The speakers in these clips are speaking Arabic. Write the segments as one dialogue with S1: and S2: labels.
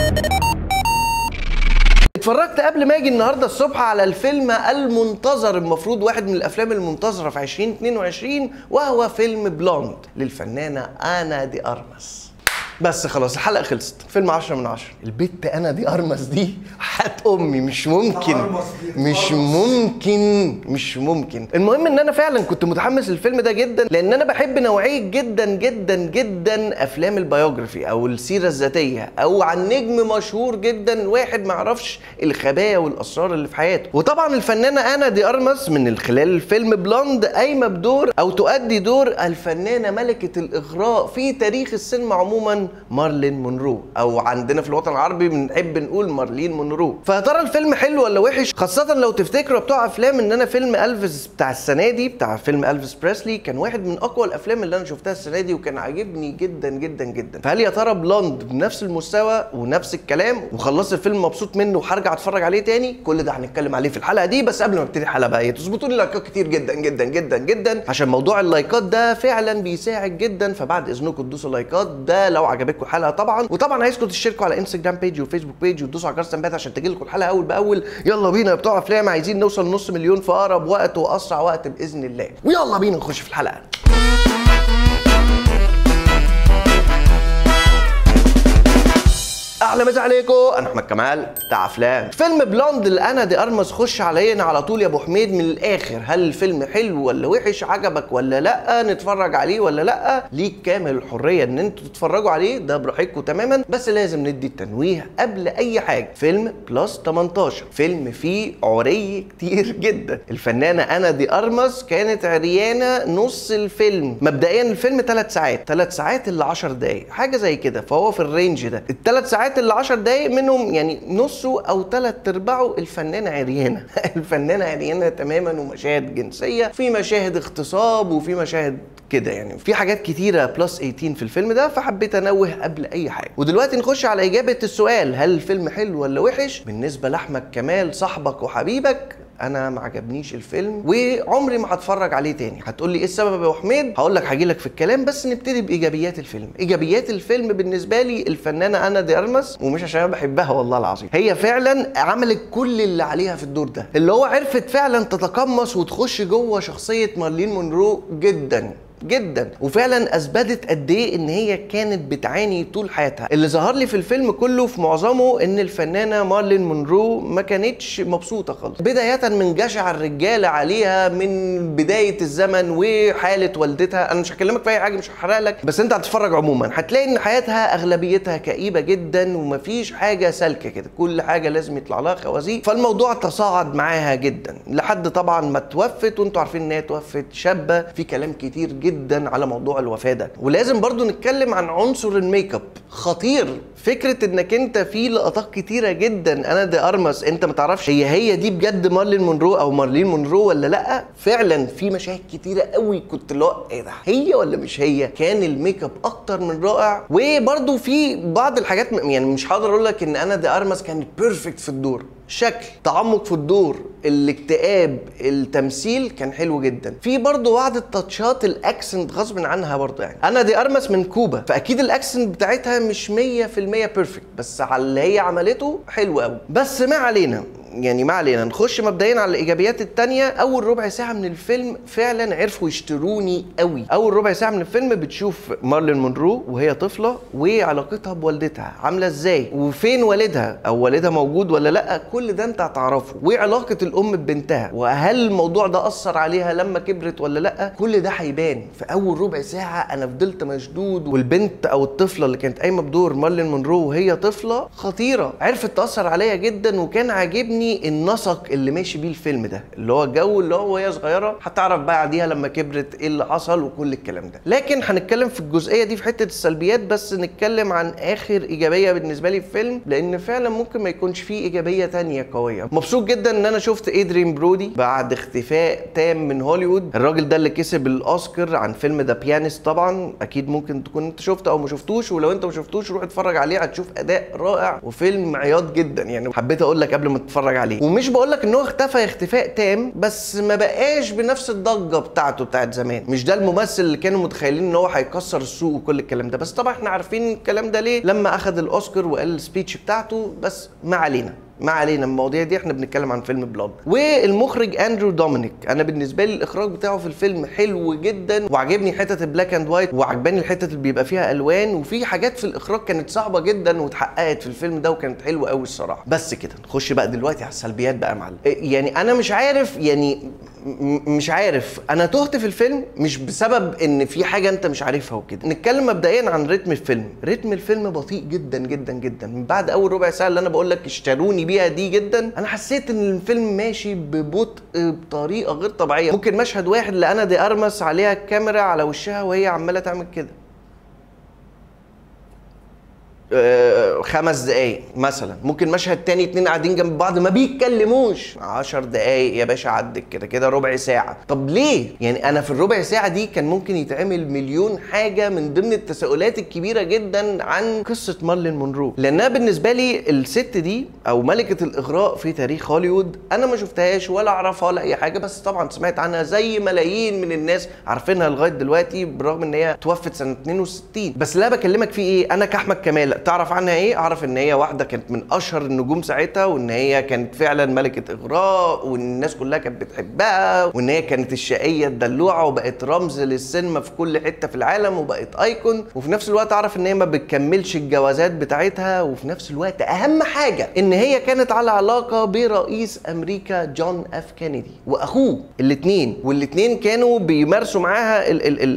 S1: اتفرجت قبل ما اجي النهارده الصبح على الفيلم المنتظر، المفروض واحد من الافلام المنتظره في 2022، وهو فيلم بلوند للفنانه انا دي ارماس. بس خلاص الحلقه خلصت. فيلم 10 من 10. البت انا دي ارماس دي حات امي، مش ممكن. المهم ان انا فعلا كنت متحمس للفيلم ده جدا، لان انا بحب نوعيه جدا افلام البيوجرافي او السيره الذاتيه، او عن نجم مشهور جدا واحد ما يعرفش الخبايا والاسرار اللي في حياته. وطبعا الفنانه انا دي ارماس من خلال الفيلم بلوند قايمه بدور او تؤدي دور الفنانه ملكه الاغراء في تاريخ السينما عموما، مارلين مونرو، او عندنا في الوطن العربي بنحب نقول مارلين مونرو. فيا ترى الفيلم حلو ولا وحش؟ خاصه لو تفتكروا بتوع افلام ان انا فيلم الفيس بتاع السنه دي، بتاع فيلم الفيس بريسلي، كان واحد من اقوى الافلام اللي انا شفتها السنه دي وكان عاجبني جدا. فهل يا ترى بلوند بنفس المستوى ونفس الكلام وخلصت الفيلم مبسوط منه وهرجع اتفرج عليه تاني؟ كل ده هنتكلم عليه في الحلقه دي. بس قبل ما ابتدي الحلقه بقى تظبطوا لي لايكات كتير جدا عشان موضوع اللايكات ده فعلا بيساعد جدا. فبعد اذنكم تدوسوا لايكات ده لو عجبتكم الحلقه طبعا. وطبعا عايزكم تشتركوا على انستجرام بيج وفيسبوك بيج وتدوسوا على جرس التنبيهات عشان تجيلكم الحلقه اول باول. يلا بينا يا بتوع افلام، عايزين نوصل لنص مليون في اقرب وقت واسرع وقت باذن الله. ويلا بينا نخش في الحلقه. اهلا مسا عليكم، انا احمد كمال بتاع افلام. فيلم بلوند لانا دي ارماس، خش علينا على طول يا ابو حميد من الاخر. هل الفيلم حلو ولا وحش؟ عجبك ولا لا؟ نتفرج عليه ولا لا؟ ليك كامل الحريه ان انتوا تتفرجوا عليه، ده براحتكم تماما. بس لازم ندي التنويه قبل اي حاجه، فيلم بلس 18، فيلم فيه عري كتير جدا. الفنانه انا دي ارماس كانت عريانه نص الفيلم. مبدئيا الفيلم 3 ساعات الا 10 دقايق حاجه زي كده، فهو في الرينج ده. الثلاث ساعات اللي 10 دقايق منهم يعني نصه او 3/4 الفنانه عريانه. الفنانه عريانه تماما، ومشاهد جنسيه، في مشاهد اغتصاب، وفي مشاهد كده يعني، في حاجات كتيره بلس 18 في الفيلم ده. فحبيت انوه قبل اي حاجه. ودلوقتي نخش على اجابه السؤال، هل الفيلم حلو ولا وحش؟ بالنسبه لاحمد كمال صاحبك وحبيبك، انا ما عجبنيش الفيلم وعمري ما هتفرج عليه تاني. هتقول لي ايه السبب يا حميد؟ هقول لك هجيلك في الكلام، بس نبتدي بايجابيات الفيلم. ايجابيات الفيلم بالنسبه لي الفنانه انا دي ارماس، ومش عشان انا بحبها والله العظيم، هي فعلا عملت كل اللي عليها في الدور ده، اللي هو عرفت فعلا تتقمص وتخش جوه شخصيه مارلين مونرو جدا، وفعلا اثبتت قد ايه ان هي كانت بتعاني طول حياتها. اللي ظهر لي في الفيلم كله في معظمه ان الفنانه مارلين مونرو ما كانتش مبسوطه خالص، بدايه من جشع الرجاله عليها من بدايه الزمن وحاله والدتها. انا مش هكلمك في اي حاجه، مش هحرق لك، بس انت هتتفرج عموما هتلاقي ان حياتها اغلبيتها كئيبه جدا، ومفيش حاجه سالكه كده، كل حاجه لازم يطلع لها خوازيق. فالموضوع تصاعد معاها جدا لحد طبعا ما توفت، وانتوا عارفين ان هي توفت شابه. في كلام كتير جدا على موضوع الوفاه ده. ولازم برضو نتكلم عن عنصر الميك اب، خطير. فكره انك انت في لقطات كتيره جدا انا دي ارماس انت ما تعرفش هي دي بجد مارلين مونرو او مارلين مونرو ولا لا. فعلا في مشاهد كتيره قوي كنت اللي هو ايه ده، هي ولا مش هي؟ كان الميك اب اكتر من رائع. وبرضو في بعض الحاجات يعني مش هقدر اقول لك ان انا دي ارماس كانت بيرفكت في الدور، شكل، تعمق في الدور، الاكتئاب، التمثيل كان حلو جدا. في برضه بعض التاتشات الاكسنت غصب عنها برضه، يعني انا دي ارماس من كوبا، فاكيد الاكسنت بتاعتها مش 100% بيرفكت، بس على اللي هي عملته حلو قوي. بس ما علينا، يعني ما علينا. نخش مبدئيا على الايجابيات التانية. اول ربع ساعه من الفيلم فعلا عرفوا يشتروني قوي. اول ربع ساعه من الفيلم بتشوف مارلين مونرو وهي طفله، وعلاقتها بوالدتها عامله ازاي، وفين والدها او والدها موجود ولا لا، كل ده انت هتعرفه. وعلاقه الام ببنتها، وهل الموضوع ده اثر عليها لما كبرت ولا لا، كل ده هيبان في اول ربع ساعه. انا فضلت مشدود. والبنت او الطفله اللي كانت قايمه بدور مارلين مونرو وهي طفله خطيره، عرفت تاثر عليا جدا. وكان عاجبني النسق اللي ماشي بيه الفيلم ده، اللي هو الجو اللي هو وهي صغيره، هتعرف بقى بعديها لما كبرت ايه اللي حصل وكل الكلام ده. لكن هنتكلم في الجزئيه دي في حته السلبيات، بس نتكلم عن اخر ايجابيه بالنسبه لي في الفيلم، لان فعلا ممكن ما يكونش فيه ايجابيه تانية قويه. مبسوط جدا ان انا شفت ادريان برودي بعد اختفاء تام من هوليوود. الراجل ده اللي كسب الاوسكار عن فيلم ذا بيانست، طبعا اكيد ممكن تكون انت شفته او ما شفتوش، ولو انت ما شفتوش روح اتفرج عليه، هتشوف اداء رائع وفيلم عياط جدا. يعني حبيت اقول لك قبل ما تتفرج تتفرج عليه. ومش بقول لك ان هو اختفى اختفاء تام، بس ما بقاش بنفس الضجه بتاعته بتاعت زمان. مش ده الممثل اللي كانوا متخيلين ان هو هيكسر السوق وكل الكلام ده. بس طبعا احنا عارفين الكلام ده ليه لما اخذ الاوسكار وقال السبيتش بتاعته. بس ما علينا من المواضيع دي، احنا بنتكلم عن فيلم بلاد. والمخرج اندرو دومينيك، انا بالنسبه لي الاخراج بتاعه في الفيلم حلو جدا، وعجبني حته البلاك اند وايت، وعجباني الحته اللي بيبقى فيها الوان، وفي حاجات في الاخراج كانت صعبه جدا واتحققت في الفيلم ده وكانت حلوه قوي الصراحه. بس كده نخش بقى دلوقتي على السلبيات بقى يا معلم. يعني انا مش عارف، يعني مش عارف، انا تهت في الفيلم مش بسبب ان في حاجه انت مش عارفها وكده. نتكلم مبدئيا عن رتم الفيلم. رتم الفيلم بطيء جدا جدا جدا. من بعد اول ربع ساعه اللي انا بقول لك اشتروني بيها دي جدا، انا حسيت ان الفيلم ماشي ببطء بطريقه غير طبيعيه. ممكن مشهد واحد لأنا دي ارمس عليها الكاميرا على وشها وهي عماله تعمل كده 5 دقايق مثلا. ممكن مشهد تاني 2 قاعدين جنب بعض ما بيتكلموش 10 دقايق يا باشا، عدت كده ربع ساعه. طب ليه؟ يعني انا في الربع ساعه دي كان ممكن يتعمل مليون حاجه، من ضمن التساؤلات الكبيره جدا عن قصه مارلين مونرو. لانها بالنسبه لي الست دي او ملكه الاغراء في تاريخ هوليوود، انا ما شفتهاش ولا اعرفها ولا اي حاجه، بس طبعا سمعت عنها زي ملايين من الناس عارفينها لغايه دلوقتي، بالرغم ان هي توفت سنه 62. بس اللي انا بكلمك فيه ايه، انا كاحمد كمال تعرف عنها ايه؟ اعرف ان هي واحده كانت من اشهر النجوم ساعتها، وان هي كانت فعلا ملكه اغراء، وان الناس كلها كانت بتحبها، وان هي كانت الشقيه الدلوعه وبقت رمز للسينما في كل حته في العالم وبقت ايكون. وفي نفس الوقت اعرف ان هي ما بتكملش الجوازات بتاعتها. وفي نفس الوقت اهم حاجه ان هي كانت على علاقه برئيس امريكا جون اف كينيدي واخوه، والاثنين كانوا بيمارسوا معاها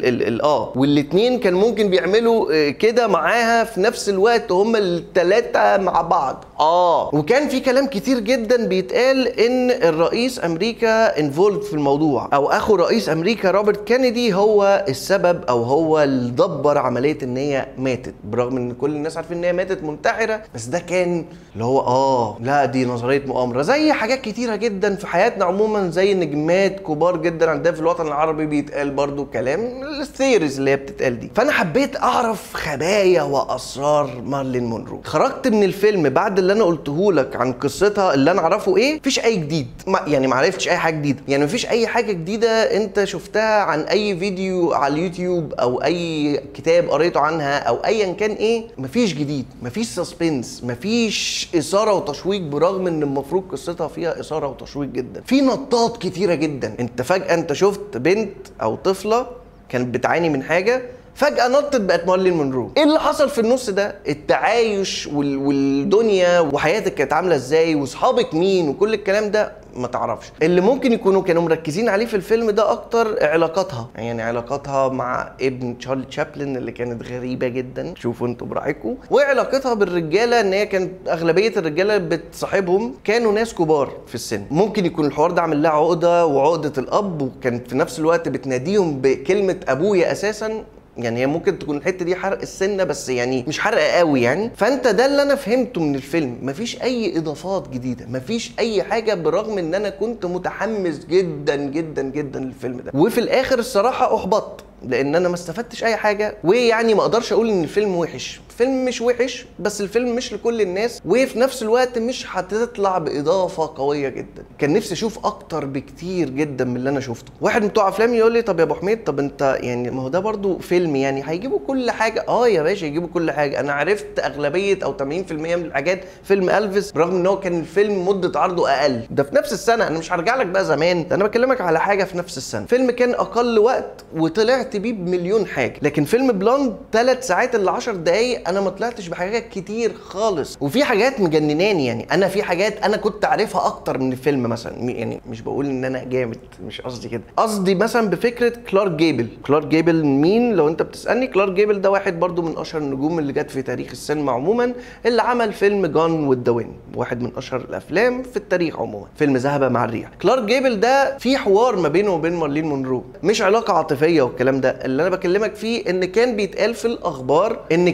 S1: والاثنين كان ممكن بيعملوا كده معاها في نفس الوقت، هم الثلاثه مع بعض. وكان في كلام كتير جدا بيتقال ان الرئيس امريكا انفولد في الموضوع، او اخو رئيس امريكا روبرت كينيدي هو السبب، او هو اللي دبر عمليه ان هي ماتت، برغم ان كل الناس عارفين ان هي ماتت منتحره. بس ده كان اللي هو لا دي نظريه مؤامره، زي حاجات كتيره جدا في حياتنا عموما، زي نجمات كبار جدا عندنا في الوطن العربي بيتقال برضو كلام الثيريز اللي هي بتتقال دي. فانا حبيت اعرف خبايا واسرار مارلين مونرو. خرجت من الفيلم بعد اللي انا قلته لك عن قصتها اللي انا اعرفه ايه، مفيش اي جديد، يعني ما عرفتش اي حاجه جديده، يعني مفيش اي حاجه جديده انت شفتها عن اي فيديو على اليوتيوب او اي كتاب قريته عنها او ايا كان ايه. مفيش جديد، مفيش سسبنس، مفيش اثاره وتشويق، برغم ان المفروض قصتها فيها اثاره وتشويق جدا. في نطات كتيره جدا، انت فجاه انت شفت بنت او طفله كانت بتعاني من حاجه، فجأة نطت بقت مارلين مونرو. ايه اللي حصل في النص ده؟ التعايش والدنيا وحياتك كانت عاملة ازاي واصحابك مين وكل الكلام ده ما تعرفش. اللي ممكن يكونوا كانوا مركزين عليه في الفيلم ده اكتر علاقاتها، يعني علاقاتها مع ابن تشارلي تشابلن اللي كانت غريبة جدا، شوفوا انتوا براحتكم، وعلاقتها بالرجالة ان هي كانت اغلبية الرجالة اللي بتصاحبهم كانوا ناس كبار في السن. ممكن يكون الحوار ده عامل لها عقدة وعقدة الاب، وكانت في نفس الوقت بتناديهم بكلمة ابويا اساسا. يعني هي ممكن تكون الحته دي حرق السنه، بس يعني مش حرق قوي يعني. فانت ده اللي انا فهمته من الفيلم، مفيش اي اضافات جديده، مفيش اي حاجه، برغم ان انا كنت متحمس جدا جدا جدا للفيلم ده. وفي الاخر الصراحه احبطت لان انا ما استفدتش اي حاجه. ويعني ما اقدرش اقول ان الفيلم وحش، الفيلم مش وحش، بس الفيلم مش لكل الناس، وفي نفس الوقت مش هتطلع باضافه قويه جدا. كان نفسي اشوف اكتر بكتير جدا من اللي انا شفته. واحد من بتوع افلام يقول لي طب يا ابو حميد، طب انت يعني ما هو ده برضو فيلم، يعني هيجيبوا كل حاجه. يا باشا يجيبوا كل حاجه، انا عرفت اغلبيه او 80% من الحاجات فيلم الفيس، برغم ان هو كان الفيلم مده عرضه اقل، ده في نفس السنه. انا مش هرجع لك بقى زمان، ده انا بكلمك على حاجه في نفس السنه. فيلم كان اقل وقت وطلعت بيه بمليون حاجه، لكن فيلم بلوند 3 ساعات الا 10 دقايق انا ما طلعتش بحاجات كتير خالص. وفي حاجات مجنناني، يعني انا في حاجات انا كنت عارفها اكتر من الفيلم مثلا، يعني مش بقول ان انا جامد، مش قصدي كده، قصدي مثلا بفكره كلارك جيبل. كلارك جيبل مين لو انت بتسالني؟ كلارك جيبل ده واحد برضو من اشهر النجوم اللي جت في تاريخ السينما عموما، اللي عمل فيلم جون وذ ذا ويند، واحد من اشهر الافلام في التاريخ عموما، فيلم ذهب مع الريح. كلارك جيبل ده في حوار ما بينه وبين مارلين مونرو، مش علاقه عاطفيه والكلام ده. اللي انا بكلمك فيه ان كان بيتقال في الاخبار ان كانت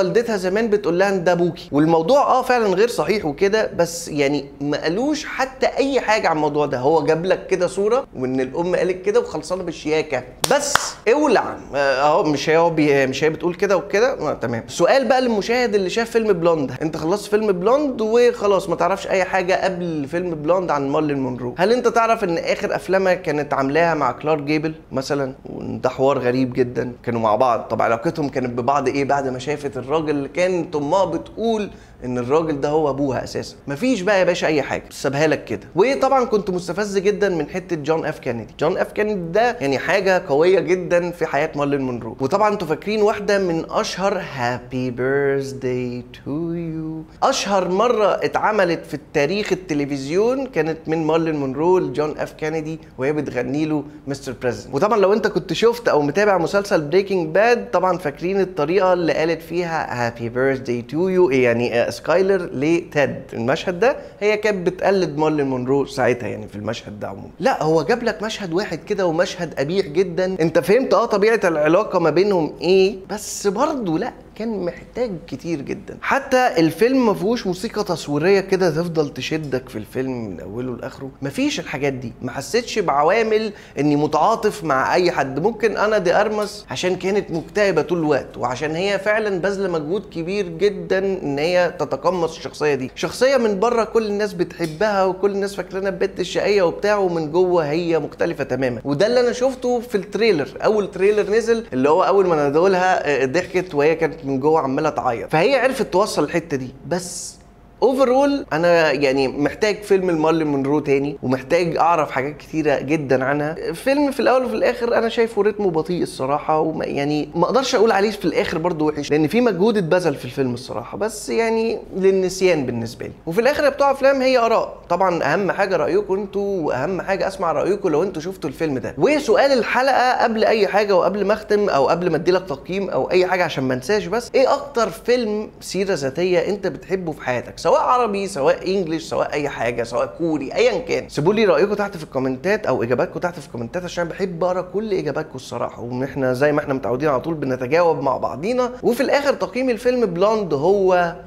S1: والدتها زمان بتقول لها ان ده ابوكي، والموضوع فعلا غير صحيح وكده، بس يعني ما قالوش حتى اي حاجه عن الموضوع ده. هو جاب لك كده صوره وان الام قالت كده وخلصانه بالشياكه بس. اولع اهو، مش هي بتقول كده وكده. تمام. سؤال بقى للمشاهد اللي شاف فيلم بلوند، انت خلصت فيلم بلوند وخلاص ما تعرفش اي حاجه قبل فيلم بلوند عن مارلين مونرو، هل انت تعرف ان اخر افلامها كانت عاملاها مع كلارك جيبل مثلا؟ وده حوار غريب جدا، كانوا مع بعض. طب علاقتهم كانت ببعض ايه بعد ما شافت الراجل اللي كانت امها بتقول ان الراجل ده هو ابوها اساسا؟ مفيش بقى يا باشا اي حاجه، سابها لك كده. وطبعا كنت مستفز جدا من حته جون اف كينيدي. جون اف كينيدي ده يعني حاجه قويه جدا في حياه مارلين مونرو. وطبعا انتوا فاكرين واحده من اشهر هابي بيرثداي تو يو، اشهر مره اتعملت في التاريخ التلفزيون كانت من مارلين مونرو لجون اف كينيدي وهي بتغني له مستر بريزيدنت. وطبعا لو انت كنت شفت او متابع مسلسل بريكنج باد طبعا فاكرين الطريقه اللي قالت فيها هابي بيرثداي تو يو، يعني سكايلر لتيد. المشهد ده هي كانت بتقلد مارلين مونرو ساعتها يعني في المشهد ده عموما. لا هو جاب لك مشهد واحد كده ومشهد قبيح جدا، انت فهمت طبيعه العلاقه ما بينهم ايه، بس برضه لا كان محتاج كتير جدا. حتى الفيلم ما فيهوش موسيقى تصويريه كده تفضل تشدك في الفيلم من اوله لاخره، مفيش الحاجات دي. ما حسيتش بعوامل اني متعاطف مع اي حد. ممكن انا دي ارمس عشان كانت مكتئبه طول الوقت، وعشان هي فعلا باذله مجهود كبير جدا ان هي تتقمص الشخصيه دي. شخصيه من بره كل الناس بتحبها وكل الناس فاكرينها البت الشقيه وبتاع، ومن جوه هي مختلفه تماما. وده اللي انا شفته في التريلر. اول تريلر نزل اللي هو اول ما نادولها ضحكت وهي كانت من جوه عماله تعيط، فهي عرفت توصل الحته دي. بس اوفرول انا يعني محتاج فيلم المارلين مونرو تاني، ومحتاج اعرف حاجات كتيره جدا عنها. فيلم في الاول وفي الاخر انا شايفه رتمه بطيء الصراحه، يعني ما اقدرش اقول عليه في الاخر برضه وحش، لان في مجهود اتبذل في الفيلم الصراحه، بس يعني للنسيان بالنسبه لي. وفي الاخر يا بتوع افلام هي اراء، طبعا اهم حاجه رايكم انتوا، واهم حاجه اسمع رايكم لو انتوا شفتوا الفيلم ده. وسؤال الحلقه قبل اي حاجه وقبل ما اختم او قبل ما اديلك تقييم او اي حاجه عشان ما انساش، بس ايه اكتر فيلم سيره ذاتيه انت بتحبه في حياتك، سواء عربي سواء انجليش سواء اي حاجه سواء كوري ايا كان؟ سيبوا لي رايكم تحت في الكومنتات او اجاباتكم تحت في الكومنتات، عشان بحب اقرا كل اجاباتكم الصراحه، واحنا زي ما احنا متعودين على طول بنتجاوب مع بعضينا. وفي الاخر تقييم الفيلم بلوند هو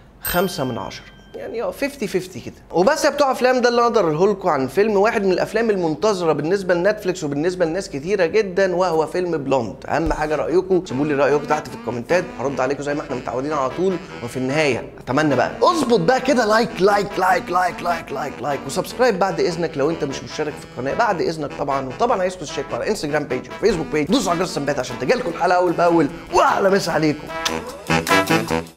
S1: 5 من 10، يعني 50-50 كده. وبس يا بتوع افلام ده اللي اقدر اقوله لكم عن فيلم واحد من الافلام المنتظره بالنسبه لنتفليكس وبالنسبه لناس كتيره جدا، وهو فيلم بلوند. اهم حاجه رايكم، سيبوا لي رايكم تحت في الكومنتات، هرد عليكم زي ما احنا متعودين على طول. وفي النهايه اتمنى بقى اظبط بقى كده لايك لايك لايك لايك لايك لايك لايك وسبسكرايب بعد اذنك لو انت مش مشترك في القناه بعد اذنك طبعا. وطبعا عايزكم تشتركوا على انستجرام بيج وفيسبوك بيج، دوسوا على جرس التنبيهات عشان تجيلكم الحلقه اول باول. واهلا مسا عليكم.